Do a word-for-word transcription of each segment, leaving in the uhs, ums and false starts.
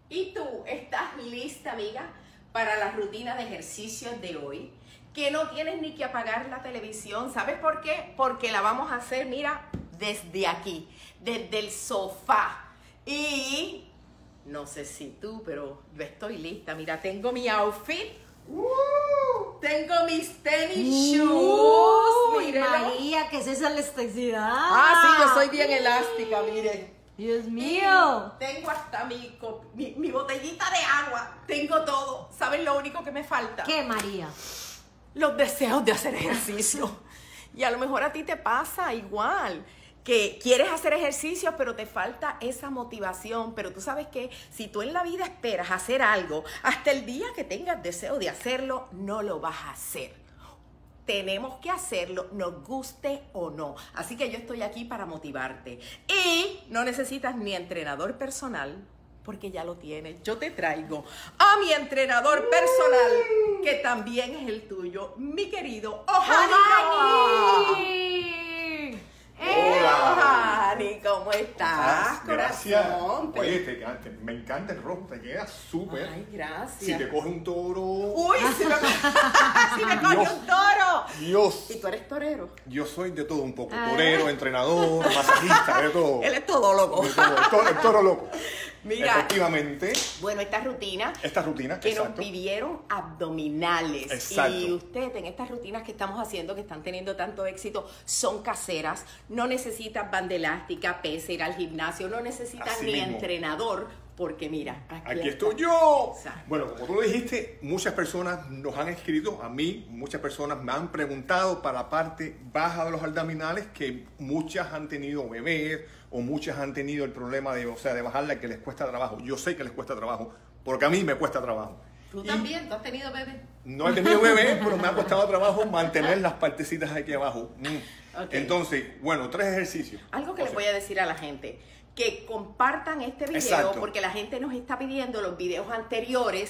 ¿Y tú estás lista, amiga, para la rutina de ejercicios de hoy? Que no tienes ni que apagar la televisión. ¿Sabes por qué? Porque la vamos a hacer, mira, desde aquí, desde el sofá. Y no sé si tú, pero yo estoy lista. Mira, tengo mi outfit. Uh, tengo mis tenis shoes. Uy, María, ¿qué es esa elasticidad? Ah, sí, yo soy bien elástica, mire. Dios mío. Y tengo hasta mi, mi, mi botellita de agua. Tengo todo. ¿Saben lo único que me falta? ¿Qué, María? Los deseos de hacer ejercicio. Y a lo mejor a ti te pasa igual, que quieres hacer ejercicio, pero te falta esa motivación. Pero tú sabes que si tú en la vida esperas hacer algo, hasta el día que tengas deseo de hacerlo, no lo vas a hacer. Tenemos que hacerlo, nos guste o no. Así que yo estoy aquí para motivarte. Y no necesitas ni entrenador personal, porque ya lo tienes. Yo te traigo a mi entrenador personal, que también es el tuyo, mi querido Ohani. Hola. Ohani, ¿cómo estás? Gracias. Corazón? Oye, te, te, me encanta el rojo, te queda súper. Ay, gracias. Si te coge un toro. Uy, si me, si me coge Dios. un toro. Dios. ¿Y tú eres torero? Yo soy de todo un poco. Ah. Torero, entrenador, masajista, de todo. Él es todo loco. De todo, el, toro, el toro loco. Mira, efectivamente, bueno, esta rutina esta rutina, que exacto. nos pidieron abdominales. Exacto. Y usted en estas rutinas que estamos haciendo, que están teniendo tanto éxito, son caseras. No necesitas banda elástica, pesa, ir al gimnasio, no necesitas Así ni mismo. entrenador, porque mira, aquí, Aquí está. estoy yo. Exacto. Bueno, como tú lo dijiste, muchas personas nos han escrito a mí, muchas personas me han preguntado para la parte baja de los abdominales, que muchas han tenido bebés o muchas han tenido el problema de, o sea, de bajarla, que les cuesta trabajo. Yo sé que les cuesta trabajo, porque a mí me cuesta trabajo. ¿Tú Y también? ¿Tú has tenido bebé? no he tenido bebé, pero me ha costado trabajo mantener las partecitas aquí abajo. Mm. Ok. Entonces, bueno, tres ejercicios. Algo que O les sea, voy a decir a la gente, que compartan este video, Exacto. porque la gente nos está pidiendo los videos anteriores,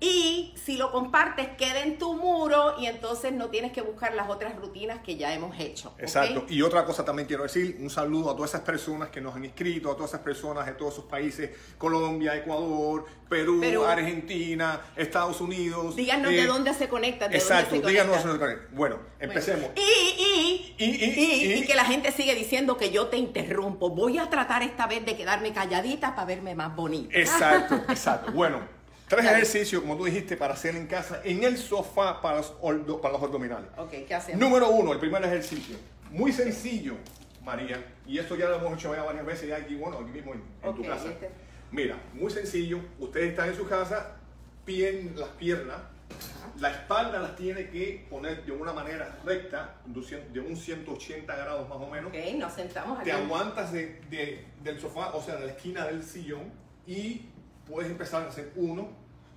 y si lo compartes queda en tu muro y entonces no tienes que buscar las otras rutinas que ya hemos hecho. ¿ok? Exacto. Y otra cosa también quiero decir, un saludo a todas esas personas que nos han inscrito, a todas esas personas de todos esos países, Colombia, Ecuador, Perú, Perú. Argentina, Estados Unidos. Díganos eh, de dónde se conectan, de Exacto, dónde se díganos conectan. dónde se conectan. Bueno, empecemos. Y, y, Y, y, y, y- y que la gente sigue diciendo que yo te interrumpo. Voy a tratar esta vez de quedarme calladita para verme más bonita. Exacto, exacto. Bueno, tres Dale. ejercicios, como tú dijiste, para hacer en casa, en el sofá para los, ordo- para los abdominales. Ok, ¿qué hacemos? Número uno, el primer ejercicio. Muy sencillo, María. Y esto ya lo hemos hecho ya varias veces ya aquí, bueno, aquí mismo en, en Ok, tu casa. este. Mira, muy sencillo. Ustedes están en su casa, pien, las piernas, la espalda las tiene que poner de una manera recta, de un cien- de un ciento ochenta grados más o menos. Ok, nos sentamos aquí. Te aguantas de, de- del sofá, o sea, de la esquina del sillón, y puedes empezar a hacer uno,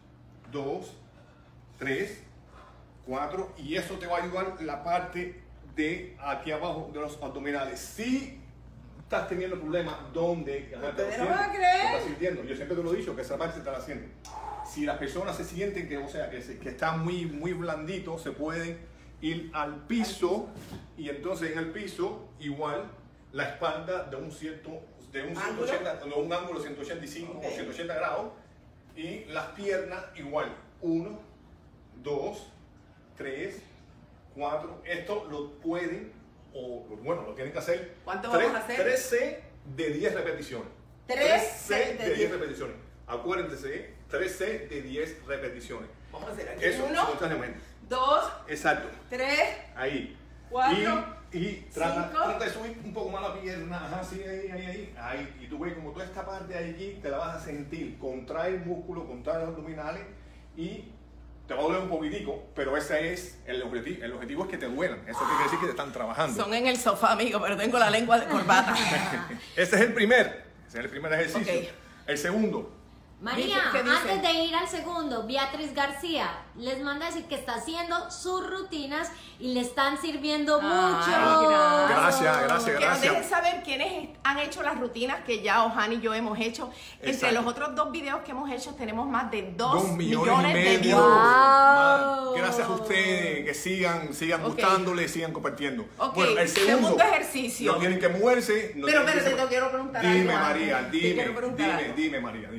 dos, tres, cuatro, y eso te va a ayudar la parte de aquí abajo de los abdominales. Si estás teniendo problemas donde ajá, te lo Ustedes no sientes, van a creer. te estás sintiendo, yo siempre te lo he dicho que esa parte se está haciendo. Si las personas se sienten que, o sea, que, se- que está muy, muy blandito, se pueden ir al piso, y entonces en el piso igual la espalda de un cierto, de un ciento ochenta, de un ángulo ciento ochenta y cinco Ok. o ciento ochenta grados, y las piernas igual, uno, dos, tres, cuatro. Esto lo pueden, o bueno, lo tienen que hacer. ¿Cuánto tres- vamos a hacer? tres C de diez repeticiones. Tres C C de de diez diez. repeticiones. Acuérdense, tres C de diez repeticiones. Vamos a hacer aquí. Eso, Uno, simultáneamente. dos, Exacto. tres, Ahí. Cuatro, Y, y trata, cinco. trata de subir un poco más la pierna. Ajá, sí, ahí, ahí, ahí. Ahí. Y tú ves como toda esta parte de allí te la vas a sentir. Contrae el músculo, contrae los abdominales y te va a doler un poquitico, pero ese es el objetivo. El objetivo es que te duelan. Eso quiere decir que te están trabajando. Son en el sofá, amigo, pero tengo la lengua de corbata. Ese es el primer. Ese es el primer ejercicio. Ok. El segundo. María, ¿Qué dice? antes de ir al segundo, Beatriz García les manda a decir que está haciendo sus rutinas y le están sirviendo Ay, mucho. gracias, gracias, Que nos gracias. dejen saber quiénes han hecho las rutinas que ya Ohani y yo hemos hecho. Entre Exacto. los otros dos videos que hemos hecho tenemos más de dos, Dos millones, millones, y de medio. views. Wow. Man, gracias a ustedes, que sigan, sigan Ok. gustándole, sigan compartiendo. Ok, Bueno, el segundo, segundo ejercicio. no tienen que moverse. No Pero tienen que espérate, se- te quiero preguntar Dime, algo María, antes. Te dime, quiero preguntar dime, algo. dime, María, dime. Estamos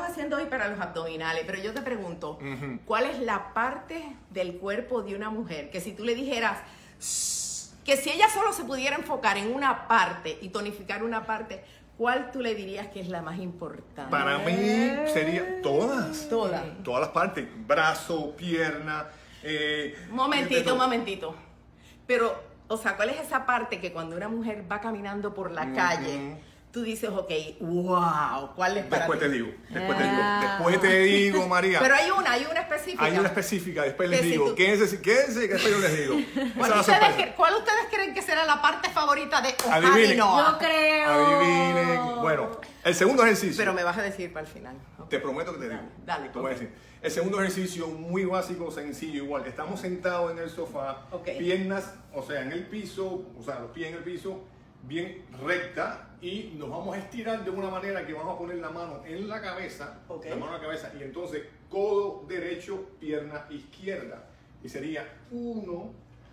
haciendo hoy para los abdominales, pero yo te pregunto, Ujú. ¿cuál es la parte del cuerpo de una mujer que si tú le dijeras "Shh", que si ella solo se pudiera enfocar en una parte y tonificar una parte, ¿cuál tú le dirías que es la más importante? Para mí sería todas. Todas. Todas las partes. Brazo, pierna. Eh, Un momentito, todo. un momentito. Pero, o sea, ¿cuál es esa parte que cuando una mujer va caminando por la calle, tú dices, ok, wow, ¿cuál es para Después ti? te digo, después te digo, Ah. después te digo, María. Pero hay una, hay una específica. Hay una específica, después les Que si digo. tú- Quédense, quédense, que después yo les digo. Esa es ¿Cuál la ustedes, sorpresa. cre- cuál ustedes creen que será la parte favorita de Adivinen. Ojani Yo creo. Adivinen. Bueno, el segundo ejercicio. Pero me vas a decir para el final. Te prometo que te digo. Dale, Te voy a ok. decir. El segundo ejercicio, muy básico, sencillo, igual. Estamos sentados en el sofá, Ok. piernas, o sea, en el piso, o sea, los pies en el piso, bien recta, y nos vamos a estirar de una manera que vamos a poner la mano en la cabeza, Ok. la mano en la cabeza, y entonces codo derecho, pierna izquierda. Y sería uno,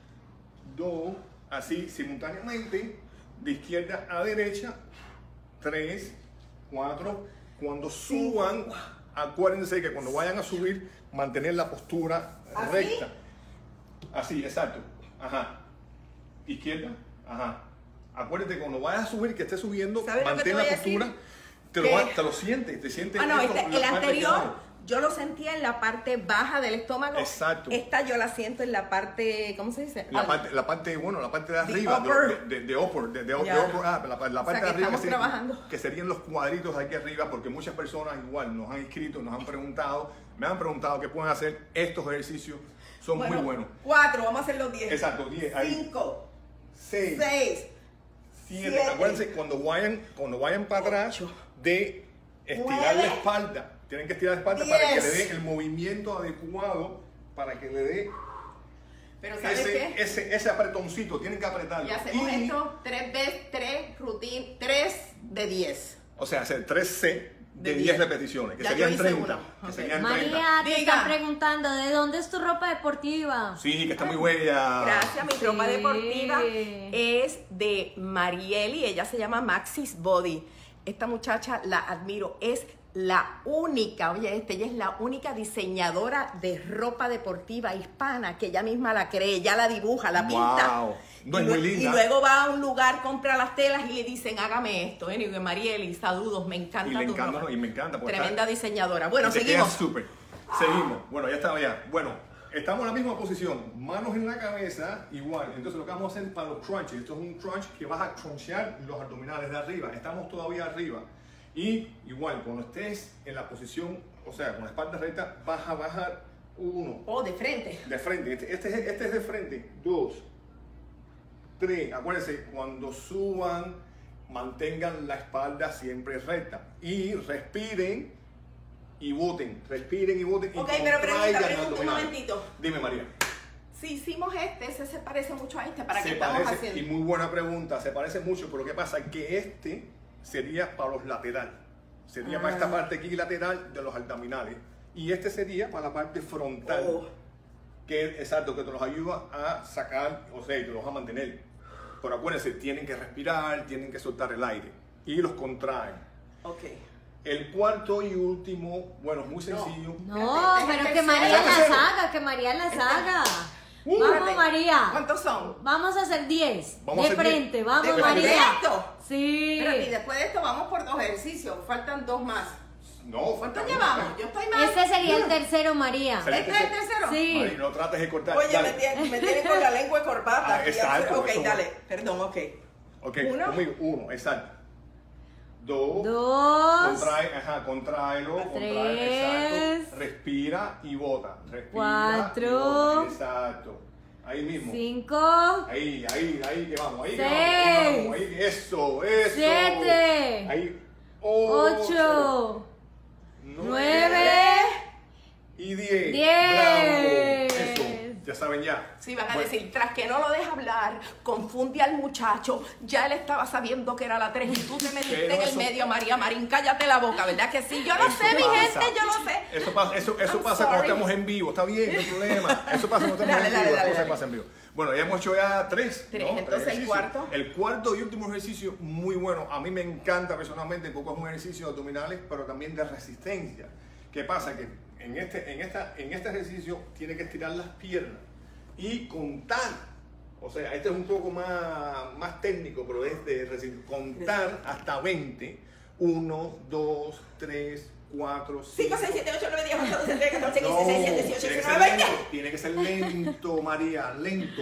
dos, así simultáneamente, de izquierda a derecha, tres, cuatro. Cuando suban, acuérdense que cuando vayan a subir, mantener la postura ¿Así? recta. Así, exacto. Ajá. Izquierda, ajá. Acuérdate, cuando vayas a subir, que estés subiendo, ¿Sabes lo que te mantén voy la a decir? postura. Te lo, Que- va- te lo sientes, te sientes. Ah, no, esto, este- la el parte anterior clave. yo lo sentía en la parte baja del estómago. Exacto. Esta yo la siento en la parte, ¿cómo se dice? La Al- parte, la parte, bueno, la parte de The arriba, de, upper. de, de upper, de, de- de Ya. upper, ah, la, la parte que de arriba estamos sería- trabajando. que serían los cuadritos de aquí arriba, porque muchas personas igual nos han escrito, nos han preguntado, me han preguntado qué pueden hacer. Estos ejercicios son Bueno, muy buenos. Cuatro, vamos a hacer los diez. Exacto, diez, ahí. Cinco, seis, seis, siete. siete, Acuérdense, cuando vayan, cuando vayan para atrás, ocho, de estirar nueve, la espalda. Tienen que estirar la espalda para que le diez. dé el movimiento adecuado, para que le dé Pero ¿sabes ese, qué? ese, ese apretoncito. Tienen que apretarlo. Y hacemos Y- esto tres veces, tres rutin, tres de diez. O sea, hacer tres C de De diez diez. repeticiones, que Ya serían yo hice treinta. uno. Que Ok. serían María, treinta. te Diga. están preguntando, ¿de dónde es tu ropa deportiva? Sí, que está muy bella. Gracias, mi ropa Sí. deportiva es de Marieli, ella se llama Maxis Body. Esta muchacha la admiro, es la única, oye, este, ella es la única diseñadora de ropa deportiva hispana que ella misma la cree, ella la dibuja, la pinta. Wow. No, y, es muy lue- linda. y luego va a un lugar, compra las telas y le dicen, hágame esto. Anyway, Marieli, saludos, me encanta Y le tu encanta, ropa. ¿no? Y me encanta. porque Tremenda está- diseñadora. Bueno, y te seguimos. queda súper. Seguimos. Bueno, ya estaba ya. Bueno, estamos en la misma posición. Manos en la cabeza, igual. Entonces lo que vamos a hacer para los crunches. Esto es un crunch que vas a crunchear los abdominales de arriba. Estamos todavía arriba. Y igual, cuando estés en la posición, o sea, con la espalda recta, vas a bajar uno. Oh, de frente. De frente. Este, este, es, este es de frente. Dos. Tres. Acuérdense, cuando suban, mantengan la espalda siempre recta. Y respiren y boten. Respiren y boten. y Ok, pero pregunta, contraigan pregunta un abdominales. momentito. Dime, María. Si hicimos este, ese se parece mucho a este, ¿para qué Se estamos parece, haciendo? y muy buena pregunta, se parece mucho, pero ¿qué pasa? Que este sería para los laterales. Sería para esta Ah. parte aquí lateral de los abdominales. Y este sería para la parte frontal. Oh. Que es exacto, que te los ayuda a sacar, o sea, y te los va a mantener. Pero acuérdense, tienen que respirar, tienen que soltar el aire. Y los contraen. Ok. El cuarto y último, bueno, es muy sencillo. No, Este es pero el que María tercero. las haga, que María las haga. Uh, Vamos, Espérate, María. ¿Cuántos son? Vamos a hacer diez. Vamos a De hacer diez. frente, vamos, ¿Después de María. esto? Sí. Espérate, y después de esto vamos por dos ejercicios. Faltan dos más. No, ¿Cuántos falta llevamos? uno. Yo estoy mal. Este sería el tercero, María. Sería ¿Este es el tercero? Sí. Mari, no trates de cortar. Oye, Dale. me tienen, me tienen con la lengua cortada. Ah, aquí. exacto, Ok, eso. dale. Perdón, ok. Ok, Uno. conmigo, uno, exacto. Dos. Dos. Contrae, ajá, contraelo, contrae, Tres. exacto. Respira y bota. Respira. Cuatro. y bota, exacto. Ahí mismo. Cinco. Ahí, ahí, ahí que vamos, ahí que Seis. vamos, ahí vamos, ahí, eso, eso. Siete. Ahí. Ocho. Nueve. Y diez. Diez. Bravo. Eso. Ya ya saben ya. Sí, van a Bueno, decir, tras que no lo deja hablar, confunde al muchacho, ya él estaba sabiendo que era la tres y tú te metiste Pero en el eso- medio, María Marín, cállate la boca, ¿verdad que sí? Yo lo Eso sé, mi pasa. gente, yo lo sé. Eso pasa, eso, eso I'm pasa cuando sorry. estamos en vivo, está bien, no hay problema. Eso pasa cuando estamos Dale, en dale, vivo, dale, las cosas dale. pasan en vivo. Bueno, ya hemos hecho ya tres. Tres, ¿no? entonces, ¿el ejercicios. cuarto? El cuarto y último ejercicio, muy bueno. A mí me encanta personalmente, porque es un ejercicio de abdominales, pero también de resistencia. ¿Qué pasa? Que en este, en esta, en este ejercicio tiene que estirar las piernas y contar. O sea, este es un poco más, más técnico, pero es de resistencia. Contar hasta veinte. uno, dos, tres, cuatro, cinco, cinco. seis, siete, ocho, nueve, diez, once, doce, trece, catorce, No, quince, dieciséis, dieciocho, tiene que diecinueve, ser veinte. lento, tiene que ser lento, María, lento.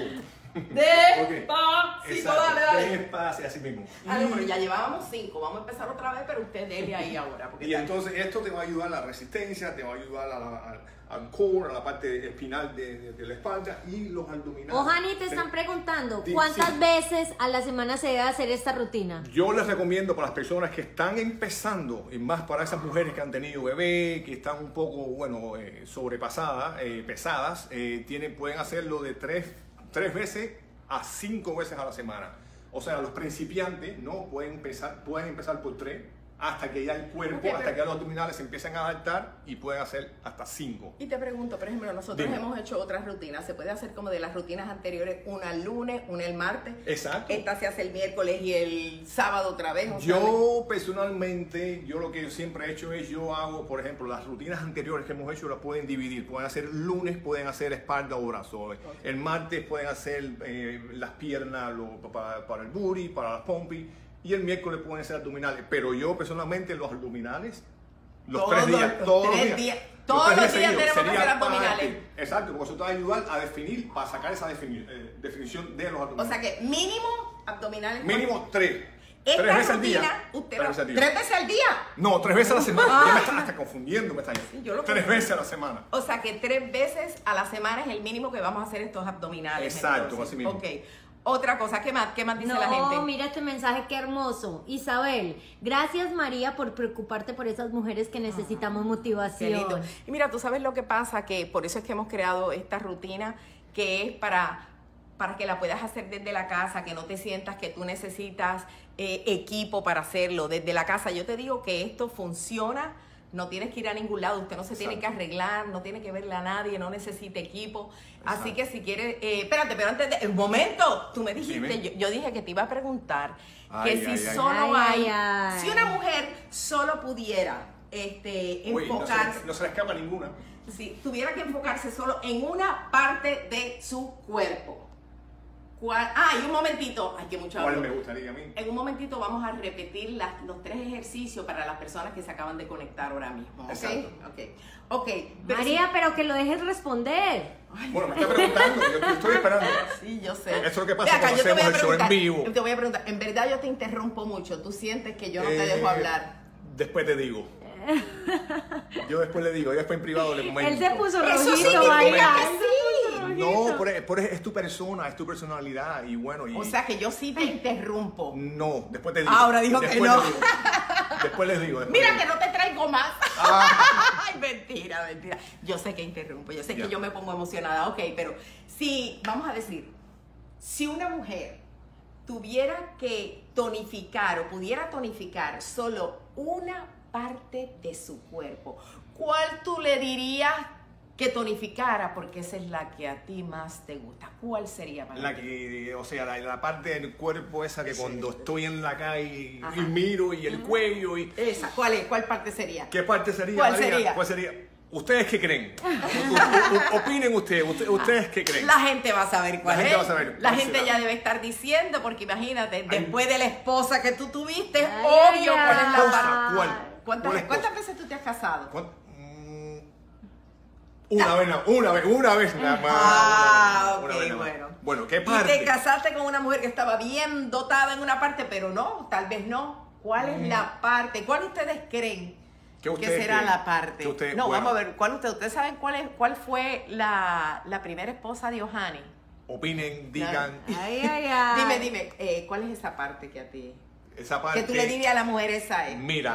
Despacito, Exacto, dale, dale. despacio, así mismo. Ah, no, pero ya llevábamos cinco, vamos a empezar otra vez, pero usted dele ahí ahora. Porque Y está- entonces esto te va a ayudar a la resistencia, te va a ayudar a la- al, al core, a la parte espinal de, de- de la espalda y los abdominales. Ojani, te están preguntando, Sí, ¿cuántas sí. veces a la semana se debe hacer esta rutina? Yo les recomiendo para las personas que están empezando, y más para esas mujeres que han tenido bebé, que están un poco, bueno, eh, sobrepasadas, eh, pesadas, eh, tienen, pueden hacerlo de tres, tres veces a cinco veces a la semana. O sea, los principiantes no pueden empezar, pueden empezar por tres hasta que ya el cuerpo, Ok, pero- hasta que ya los abdominales se empiezan a adaptar y pueden hacer hasta cinco. Y te pregunto, por ejemplo, nosotros Dime. hemos hecho otras rutinas. Se puede hacer como de las rutinas anteriores, una el lunes, una el martes. Exacto. Esta se hace el miércoles y el sábado otra vez. o sea, Yo personalmente, yo lo que siempre he hecho es, yo hago, por ejemplo, las rutinas anteriores que hemos hecho las pueden dividir. Pueden hacer lunes, pueden hacer espalda o brazo. El martes pueden hacer eh, las piernas lo- para, para el booty, para las pompis. Y el miércoles pueden ser abdominales. Pero yo personalmente los abdominales, los Todos tres días, los todos los tres días. días- los todos tres los días seguidos, tenemos que sería hacer abdominales. parte- Exacto, porque eso te va a ayudar a definir, para sacar esa defini- eh, definición de los O abdominales. sea que mínimo abdominales. Mínimo tres. Esta tres veces al rutina, día. usted tres va- veces al día. ¿Tres veces al día? No, tres veces a la semana. Ah. Ya me están hasta confundiendo, me están yo lo Tres confundí. veces a la semana. O sea que tres veces a la semana es el mínimo que vamos a hacer estos abdominales. Exacto, entonces. así mismo. Ok. Otra cosa, ¿qué más, qué más dice No, la gente? mira este mensaje, qué hermoso. Isabel, gracias María por preocuparte por esas mujeres que necesitamos Qué motivación. lindo. Y mira, tú sabes lo que pasa, que por eso es que hemos creado esta rutina que es para, para que la puedas hacer desde la casa, que no te sientas que tú necesitas eh, equipo para hacerlo desde la casa. Yo te digo que esto funciona, no tienes que ir a ningún lado, usted no se tiene que Exacto. arreglar, no tiene que verle a nadie, no necesita equipo. Así Exacto. que si quieres, eh, espérate, pero antes de, un momento, tú me dijiste, Dime. yo, yo dije que te iba a preguntar Ay, que si ay, ay. solo Ay, hay, ay. si una mujer solo pudiera este, Uy, no se, enfocarse, le- no se le escapa ninguna. si tuviera que enfocarse solo en una parte de su cuerpo. ¿Cuál? Ah, y un momentito, ay, que mucho ¿Cuál hablo. me gustaría a mí? En un momentito vamos a repetir las- los tres ejercicios para las personas que se acaban de conectar ahora mismo. ¿Ok? Exacto. Ok. Ok. pero María, pero que lo dejes responder. si- Ay, Bueno, me está preguntando, yo estoy- estoy esperando. sí, yo sé. Eso es lo que pasa Ve acá, cuando yo te voy a hacemos el show en preguntar- vivo. Te voy a preguntar, en verdad yo te interrumpo mucho. Tú sientes que yo no te Eh, dejo hablar. Después te digo. Yo después le digo, yo después en privado le comento. Él se puso Eso rojito, significa María. que Él se sí. puso rojito. No, pero, pero es, es tu persona, es tu personalidad y bueno. Y, O sea que yo sí te interrumpo. no, después te digo. Ahora dijo que Después no. te digo. Después les digo. después Mira les que no te traigo más. Ah. Ay, mentira, mentira. Yo sé que interrumpo, yo sé Ya. que yo me pongo emocionada, ok, pero si, vamos a decir, si una mujer tuviera que tonificar o pudiera tonificar solo una parte de su cuerpo, ¿cuál tú le dirías que tonificara? Porque esa es la que a ti más te gusta. ¿Cuál sería para La ti? que, o sea, la, la parte del cuerpo esa que Sí. cuando estoy en la calle Ajá. y miro y el cuello y... Esa, ¿cuál es? ¿Cuál parte sería? ¿Qué parte sería, ¿Cuál María? sería? ¿Cuál sería? ¿Ustedes qué creen? U- u- u- opinen ustedes, usted- ¿ustedes qué creen? La gente va a saber cuál La es. gente va a saber La cuál gente será. ya debe estar diciendo, porque imagínate, después de la esposa que tú tuviste, Ay, obvio ay, cuál es la ay. parte. ¿Cuál? ¿Cuántas, ¿Cuál esposa? ¿Cuántas veces tú te has casado? ¿Cuán- mm, Una vez, nada- una vez, una vez nada más. Ah, una ok, vez nada más. bueno. Bueno, ¿qué Y parte? te casaste con una mujer que estaba bien dotada en una parte, pero no, tal vez no. ¿Cuál es la parte? ¿Cuál ustedes creen ¿Qué que ustedes será creen? la parte? ¿Qué ustedes- no, bueno. vamos a ver, ¿cuál ustedes? ¿Ustedes saben cuál es, cuál fue la, la primera esposa de Ojani? Opinen, digan. Ay, ay, ay. Dime, dime, eh, ¿cuál es esa parte que a ti? Esa parte. Que tú le dirías a la mujer esa es. Mira,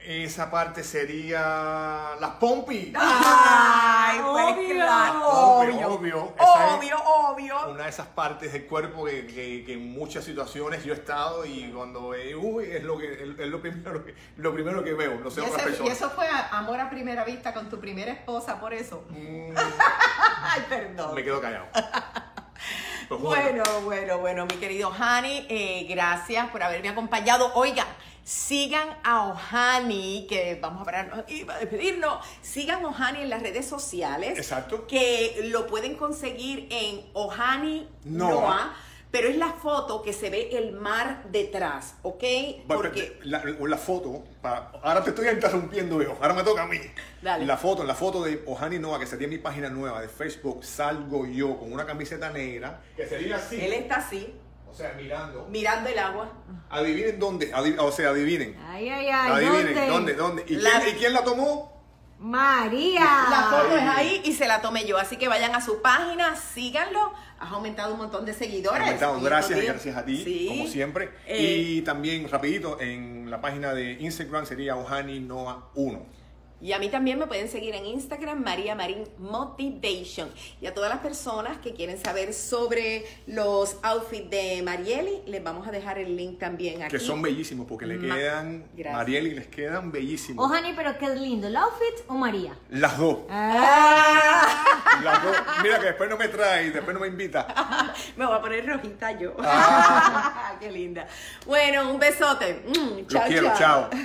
Esa parte sería las pompis. Ay, pues Obvio. claro, Obvio, obvio, obvio. Esa obvio, obvio. Una de esas partes del cuerpo que, que- que en muchas situaciones yo he estado y cuando eh, uy, es lo que es, es lo primero que lo primero que veo, no sé Y, otras ese- y personas. eso fue a- amor a primera vista con tu primera esposa, por eso. Mm, Ay, perdón. me quedo callado. Pues Bueno, bueno, bueno, mi querido Ohani, eh, gracias por haberme acompañado. Oigan, sigan a Ohani, que vamos a pararnos aquí para despedirnos. Sigan a Ohani en las redes sociales. Exacto. Que lo pueden conseguir en Ohani Noah. Noah, pero es la foto que se ve el mar detrás, ¿ok? Porque la, la foto, pa- ahora te estoy interrumpiendo, viejo, ahora me toca a mí. Dale. La foto, la foto de Ohani Noah, que sería mi página nueva de Facebook, salgo yo con una camiseta negra, que sería así, él está así, o sea, mirando. mirando el agua. Adivinen dónde, adiv- o sea, adivinen. Ay, ay, ay. Adivinen, ¿dónde? ¿Dónde? ¿Y, La- quién, ¿Y quién la tomó? María. La foto Ay. es ahí y se la tomé yo. Así que vayan a su página, síganlo. Has aumentado un montón de seguidores. Aumentado, en gracias, estos días. gracias a ti, Sí. como siempre. Eh, Y también, rapidito, en la página de Instagram sería Ohani Noah uno. Y a mí también me pueden seguir en Instagram, María Marín Motivation. Y a todas las personas que quieren saber sobre los outfits de Marieli, les vamos a dejar el link también aquí. Que son bellísimos, porque le Ma- quedan, Gracias. Marieli, les quedan bellísimos. Ohani, pero qué lindo. ¿El outfit o María? Las dos. Ah. Las dos. Mira que después no me trae, después no me invita. Me voy a poner rojita yo. Ah. Qué linda. Bueno, un besote. Mm, Los chao, quiero, chao.